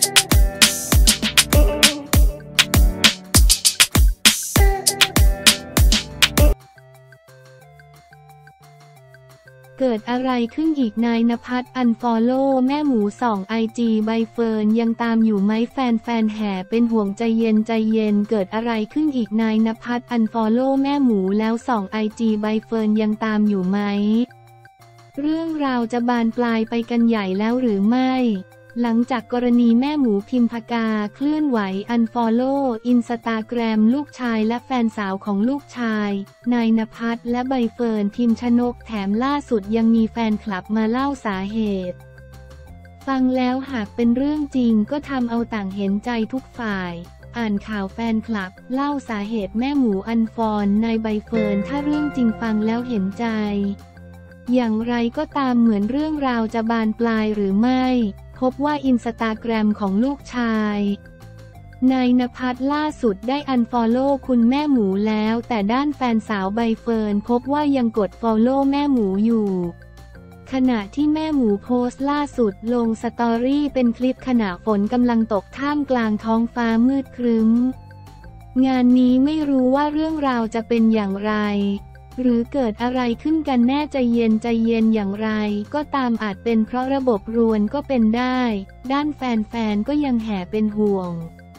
เกิดอะไรขึ้นอีกนายณภัสอันฟอลโล่แม่หมูส่องIG ใบเฟิร์นยังตามอยู่ไหมแฟนแห่เป็นห่วงใจเย็นเกิดอะไรขึ้นอีกนายณภัสอันฟอลโล่แม่หมูแล้วส่อง IG ใบเฟิร์นยังตามอยู่ไหมเรื่องราวจะบานปลายไปกันใหญ่แล้วหรือไม่หลังจากกรณีแม่หมูพิมพากาเคลื่อนไหวอันฟอลโล่อินสตาแกรมลูกชายและแฟนสาวของลูกชายนายณภัสและใบเฟิร์นพิมชนกแถมล่าสุดยังมีแฟนคลับมาเล่าสาเหตุฟังแล้วหากเป็นเรื่องจริงก็ทำเอาต่างเห็นใจทุกฝ่ายอ่านข่าวแฟนคลับเล่าสาเหตุแม่หมูอันฟอนนายใบเฟิร์นถ้าเรื่องจริงฟังแล้วเห็นใจอย่างไรก็ตามเหมือนเรื่องราวจะบานปลายหรือไม่พบว่าอินสตาแกรมของลูกชายนายณภัสล่าสุดได้อันฟอลโล่คุณแม่หมูแล้วแต่ด้านแฟนสาวใบเฟิร์นพบว่ายังกดฟอลโล่แม่หมูอยู่ขณะที่แม่หมูโพสต์ล่าสุดลงสตอรี่เป็นคลิปขณะฝนกำลังตกท่ามกลางท้องฟ้ามืดครึ้มงานนี้ไม่รู้ว่าเรื่องราวจะเป็นอย่างไรหรือเกิดอะไรขึ้นกันแน่ใจเย็นอย่างไรก็ตามอาจเป็นเพราะระบบรวนก็เป็นได้ด้านแฟนก็ยังแห่เป็นห่วง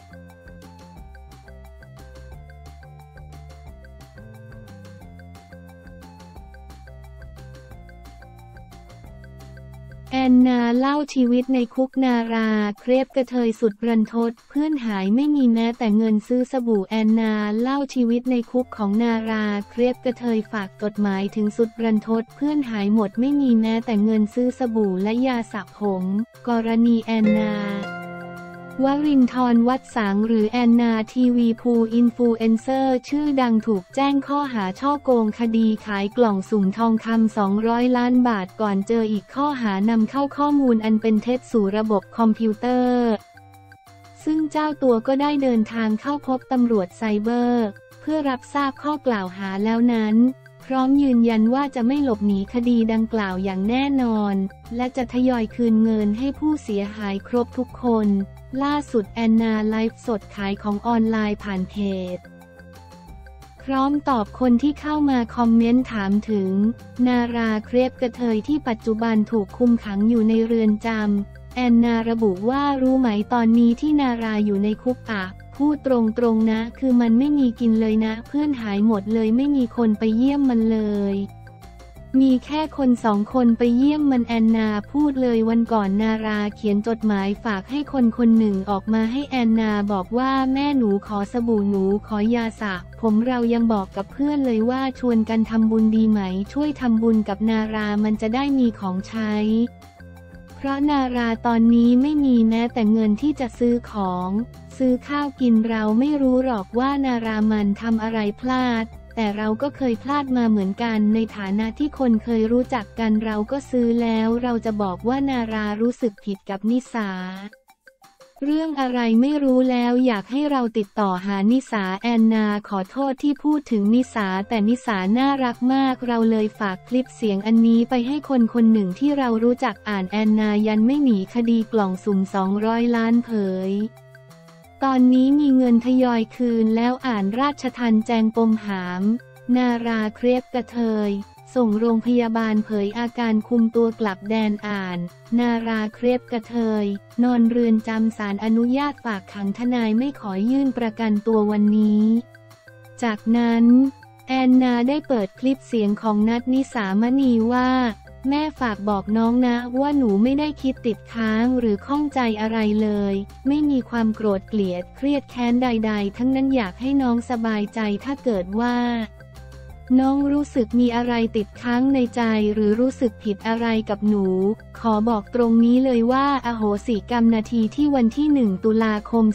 แอนนาเล่าชีวิตในคุกนาราเครปกระเทยสุดรันทดเพื่อนหายไม่มีแม้แต่เงินซื้อสบู่แอนนาเล่าชีวิตในคุกของนาราเครปกระเทยฝากจดหมายถึงสุดรันทดเพื่อนหายหมดไม่มีแม้แต่เงินซื้อสบู่และยาสระผมกรณีแอนนาวรินทร์วัดสังหรือแอนนาทีวีพูอินฟลูเอนเซอร์ชื่อดังถูกแจ้งข้อหาฉ้อโกงคดีขายกล่องสุ่มทองคำ200 ล้านบาทก่อนเจออีกข้อหานำเข้าข้อมูลอันเป็นเท็จสู่ระบบคอมพิวเตอร์ซึ่งเจ้าตัวก็ได้เดินทางเข้าพบตำรวจไซเบอร์เพื่อรับทราบข้อกล่าวหาแล้วนั้นพร้อมยืนยันว่าจะไม่หลบหนีคดีดังกล่าวอย่างแน่นอนและจะทยอยคืนเงินให้ผู้เสียหายครบทุกคนล่าสุดแอนนาไลฟ์สดขายของออนไลน์ผ่านเพจพร้อมตอบคนที่เข้ามาคอมเมนต์ถามถึงนาราเครปกระเทยที่ปัจจุบันถูกคุมขังอยู่ในเรือนจำแอนนาระบุว่ารู้ไหมตอนนี้ที่นาราอยู่ในคุกพูดตรงนะคือมันไม่มีกินเลยนะเพื่อนหายหมดเลยไม่มีคนไปเยี่ยมมันเลยมีแค่คน2 คนไปเยี่ยมมันแอนนาพูดเลยวันก่อนนาราเขียนจดหมายฝากให้คนหนึ่งออกมาให้แอนนาบอกว่าแม่หนูขอสบู่หนูขอยาสระผมเรายังบอกกับเพื่อนเลยว่าชวนกันทำบุญดีไหมช่วยทำบุญกับนารามันจะได้มีของใช้เพราะนาราตอนนี้ไม่มีแม้แต่เงินที่จะซื้อของซื้อข้าวกินเราไม่รู้หรอกว่านารามันทำอะไรพลาดแต่เราก็เคยพลาดมาเหมือนกันในฐานะที่คนเคยรู้จักกันเราก็ซื้อแล้วเราจะบอกว่านารารู้สึกผิดกับนิสาเรื่องอะไรไม่รู้แล้วอยากให้เราติดต่อหานิสาแอนนาขอโทษที่พูดถึงนิสาแต่นิสาน่ารักมากเราเลยฝากคลิปเสียงอันนี้ไปให้คนหนึ่งที่เรารู้จักอ่านแอนนายันไม่หนีคดีกล่องสุ่ม200 ล้านเผยตอนนี้มีเงินทยอยคืนแล้วอ่านราชทัณฑ์แจงปมหามนาราเครปกระเทยส่งโรงพยาบาลเผยอาการคุมตัวกลับแดนอ่านนาราเครปกระเทยนอนเรือนจำศาลอนุญาตฝากขังทนายไม่ขอยื่นประกันตัววันนี้จากนั้นแอนนาได้เปิดคลิปเสียงของนัทนิสามณีว่าแม่ฝากบอกน้องนะว่าหนูไม่ได้คิดติดค้างหรือข้องใจอะไรเลยไม่มีความโกรธเกลียดเครียดแค้นใดๆทั้งนั้นอยากให้น้องสบายใจถ้าเกิดว่าน้องรู้สึกมีอะไรติดค้างในใจหรือรู้สึกผิดอะไรกับหนูขอบอกตรงนี้เลยว่าอโหสิกรรมนาทีที่วันที่1 ตุลาคม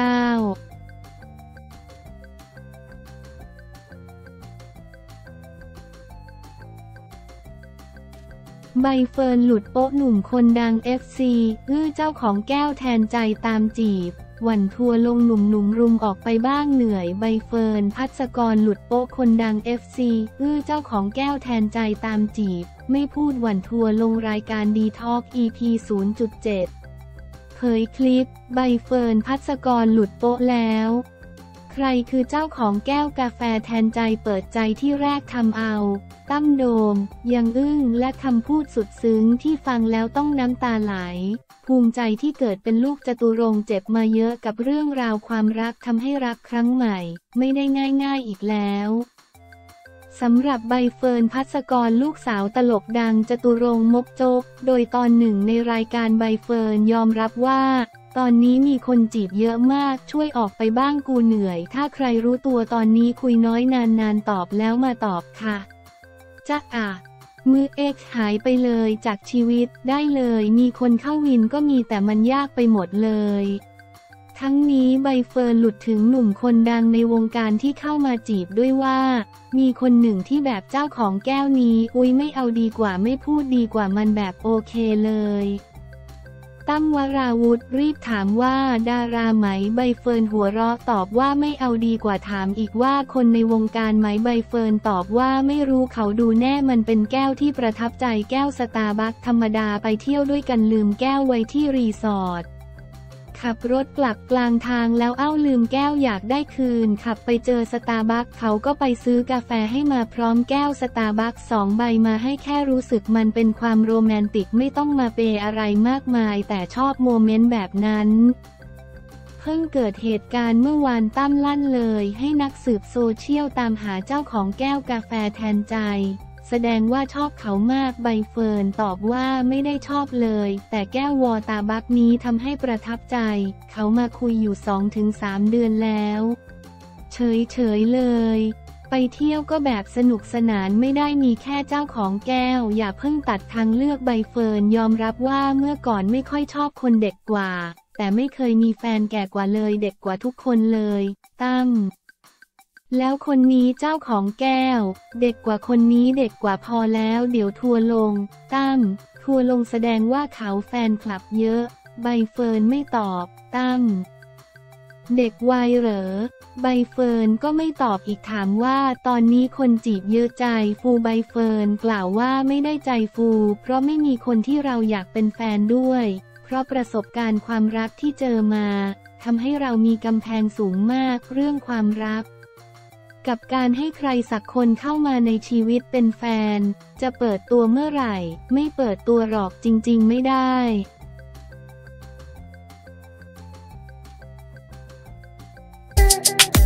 49ใบเฟิร์นหลุดโป๊ะหนุ่มคนดัง FC เจ้าของแก้วแทนใจตามจีบหวั่นทัวลงหนุ่มรุมออกไปบ้างเหนื่อยใบเฟิร์นภัสกรหลุดโป๊ะคนดัง FC เจ้าของแก้วแทนใจตามจีบไม่พูดหวั่นทัวลงรายการดีทอล์ก EP 0.7 เผยคลิปใบเฟิร์น ภัสกรหลุดโป๊ะแล้วใครคือเจ้าของแก้วกาแฟแทนใจเปิดใจที่แรกทำเอาตั้มโดมยังอึ้งและคำพูดสุดซึ้งที่ฟังแล้วต้องน้ำตาไหลภูมิใจที่เกิดเป็นลูกจตุรงค์เจ็บมาเยอะกับเรื่องราวความรักทำให้รักครั้งใหม่ไม่ได้ง่ายๆอีกแล้วสำหรับใบเฟิร์น ภัสกรลูกสาวตลกดังจตุรงค์มกจกโดยตอนหนึ่งในรายการใบเฟิร์นยอมรับว่าตอนนี้มีคนจีบเยอะมากช่วยออกไปบ้างกูเหนื่อยถ้าใครรู้ตัวตอนนี้คุยน้อยนานๆตอบแล้วมาตอบค่ะจ๊ะอ่ะมือเอ็กซ์หายไปเลยจากชีวิตได้เลยมีคนเข้าวินก็มีแต่มันยากไปหมดเลยทั้งนี้ใบเฟิร์นหลุดถึงหนุ่มคนดังในวงการที่เข้ามาจีบด้วยว่ามีคนหนึ่งที่แบบเจ้าของแก้วนี้อุ๊ยไม่เอาดีกว่าไม่พูดดีกว่ามันแบบโอเคเลยตั้มวราวุธรีบถามว่าดาราไหมใบเฟิร์นหัวเราะตอบว่าไม่เอาดีกว่าถามอีกว่าคนในวงการไหมใบเฟิร์นตอบว่าไม่รู้เขาดูแน่มันเป็นแก้วที่ประทับใจแก้วสตาร์บัคธรรมดาไปเที่ยวด้วยกันลืมแก้วไว้ที่รีสอร์ทขับรถกลับกลางทางแล้วลืมแก้วอยากได้คืนขับไปเจอสตาร์บัคเขาก็ไปซื้อกาแฟให้มาพร้อมแก้วสตาร์บัค2 ใบมาให้แค่รู้สึกมันเป็นความโรแมนติกไม่ต้องมาเปย์อะไรมากมายแต่ชอบโมเมนต์แบบนั้นเพิ่งเกิดเหตุการณ์เมื่อวานตั้มลั่นเลยให้นักสืบโซเชียลตามหาเจ้าของแก้วกาแฟแทนใจแสดงว่าชอบเขามากใบเฟิร์นตอบว่าไม่ได้ชอบเลยแต่แก้ววอตาบัคนี้ทำให้ประทับใจเขามาคุยอยู่ 2-3 เดือนแล้วเฉยเลยไปเที่ยวก็แบบสนุกสนานไม่ได้มีแค่เจ้าของแก้วอย่าเพิ่งตัดทางเลือกใบเฟิร์นยอมรับว่าเมื่อก่อนไม่ค่อยชอบคนเด็กกว่าแต่ไม่เคยมีแฟนแก่กว่าเลยเด็กกว่าทุกคนเลยตั้มแล้วคนนี้เจ้าของแก้วเด็กกว่าคนนี้เด็กกว่าพอแล้วเดี๋ยวทัวร์ลงตั้มทัวร์ลงแสดงว่าเขาแฟนคลับเยอะใบเฟิร์นไม่ตอบตั้มเด็กวัยเหรอใบเฟิร์นก็ไม่ตอบอีกถามว่าตอนนี้คนจีบเยอะใจฟูใบเฟิร์นกล่าวว่าไม่ได้ใจฟูเพราะไม่มีคนที่เราอยากเป็นแฟนด้วยเพราะประสบการณ์ความรักที่เจอมาทำให้เรามีกำแพงสูงมากเรื่องความรักกับการให้ใครสักคนเข้ามาในชีวิตเป็นแฟนจะเปิดตัวเมื่อไหร่ไม่เปิดตัวหรอกจริงๆไม่ได้